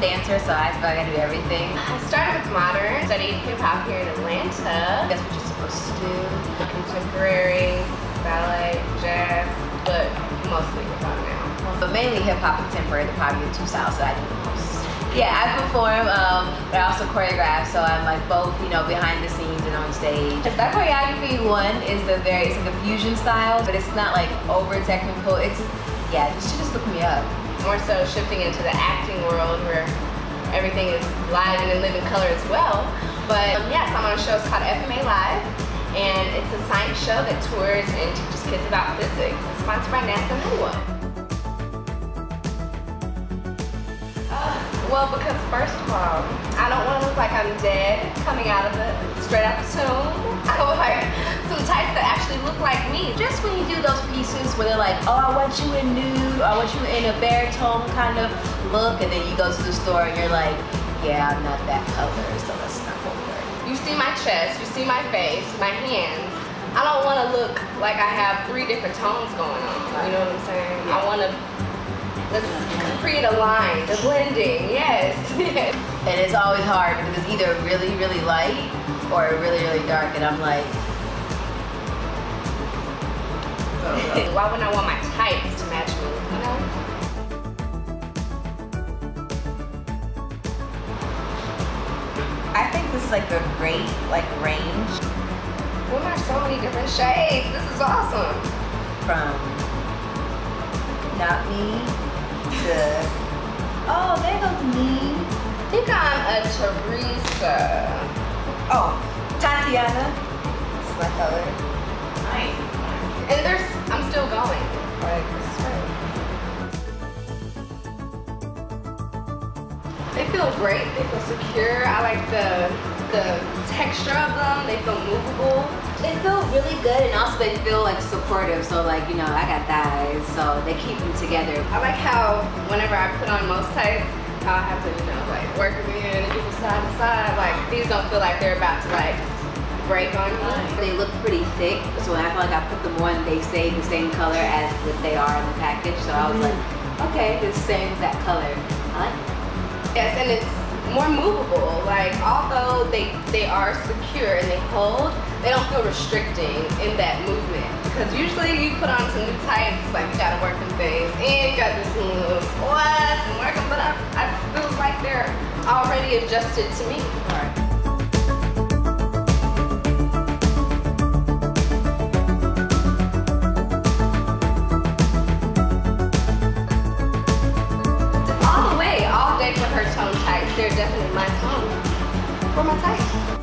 dancer, so I feel like I do everything. I started with modern, studied hip hop here in Atlanta. That's what you're supposed to do. Contemporary, ballet, jazz, but mostly hip hop now. But mainly hip hop and contemporary, they're probably the two styles that I do the most. Yeah, I perform, but I also choreograph, so I'm like both, you know, behind the scenes and on stage. That choreography one is it's like a fusion style, but it's not like over technical. It's, yeah, you should just look me up. More so shifting into the acting world where everything is live and in living color as well. But yes, I'm on a show called FMA Live, and it's a science show that tours and teaches kids about physics. It's sponsored by NASA and Honeywell. Well, because first of all, I don't want to look like I'm dead coming out of it, straight out the tomb. I would like some tights that actually look like me. Just when you do those pieces where they're like, oh, I want you in nude, or I want you in a baritone kind of look, and then you go to the store and you're like, yeah, I'm not that color, so that's not what we're doing. You see my chest, you see my face, my hands. I don't want to look like I have 3 different tones going on. You know what I'm saying? Yeah. I want to create a line, the blending, yes. And it's always hard because it's either really, really light or really, really dark, and I'm like, why wouldn't I want my tights to match me, you know? I think this is like a great range. Women are so many different shades. This is awesome. From not me to, oh, there goes me. I think I'm a Teresa. Oh, Tatiana. This is my color. Nice. And I'm still going. Right, this is right. They feel great. They feel secure. I like the texture of them. They feel movable. They feel really good, and also they feel like supportive. So like, you know, I got thighs, so they keep them together. I like how whenever I put on most tights, I'll have to, you know, like work them in and get them side to side. Like these don't feel like they're about to like break on me. They look pretty thick, so when I feel like I put them on, they stay the same color as what they are in the package. So I was like, okay, it's the same exact color. I like it. Yes, and it's more movable. Like although they are secure and they hold, they don't feel restricting in that movement. Because usually you put on some new tights, it's like you gotta work them things, and you got this little squats and work them, but I feel like they're already adjusted to me. Right. All the way, all day for her tone tights. They're definitely my tone. For my tights.